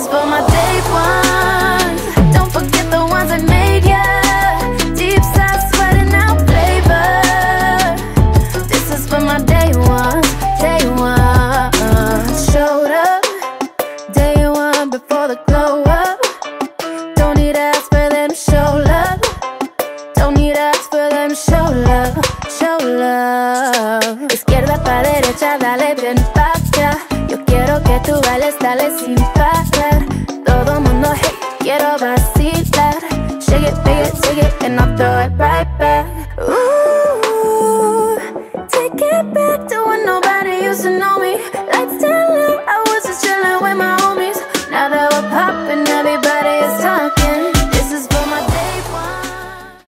for my day ones. Don't forget the ones that made ya deep side sweating out flavor. This is for my day ones, day ones. Showed up day one before the glow up. Don't need to ask for them, show love. Don't need to ask for them, show love, show love. Izquierda pa' derecha, dale bien pa' acá. Yo quiero que tú bailes, dale sin parar. Todo mundo, hey, quiero vacilar. Shake it, and I'll throw it right back.